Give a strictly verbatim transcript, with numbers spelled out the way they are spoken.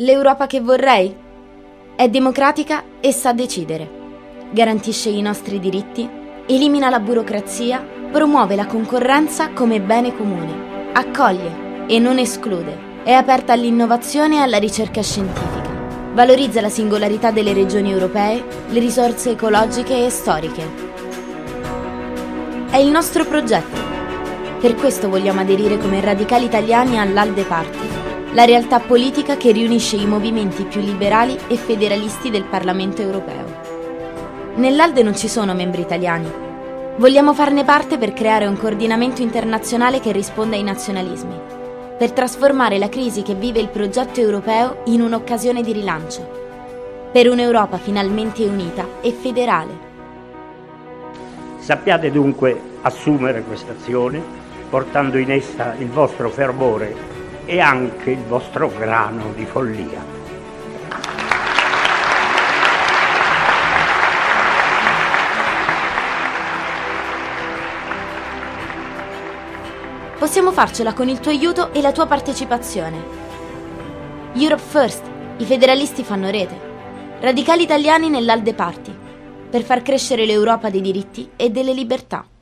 L'Europa che vorrei? È democratica e sa decidere. Garantisce i nostri diritti, elimina la burocrazia, promuove la concorrenza come bene comune, accoglie e non esclude, è aperta all'innovazione e alla ricerca scientifica, valorizza la singolarità delle regioni europee, le risorse ecologiche e storiche. È il nostro progetto. Per questo vogliamo aderire come radicali italiani all'Alde Party, la realtà politica che riunisce i movimenti più liberali e federalisti del Parlamento europeo. Nell'Alde non ci sono membri italiani. Vogliamo farne parte per creare un coordinamento internazionale che risponda ai nazionalismi, per trasformare la crisi che vive il progetto europeo in un'occasione di rilancio, per un'Europa finalmente unita e federale. Sappiate dunque assumere questa azione, portando in essa il vostro fervore e anche il vostro grano di follia. Possiamo farcela con il tuo aiuto e la tua partecipazione. Europe First, i federalisti fanno rete. Radicali italiani nell'Alde Party, per far crescere l'Europa dei diritti e delle libertà.